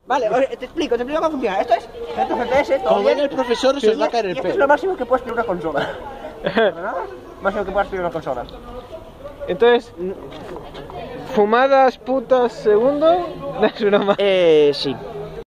Vale, te explico cómo funciona. Esto es FPS, todo Como bien. ven el profesor, se os va a caer el Y esto es pelo. lo máximo que puedes pedir una consola. ¿Verdad? Máximo que puedes pedir una consola. Entonces, fumadas putas segundo, es una más. Sí.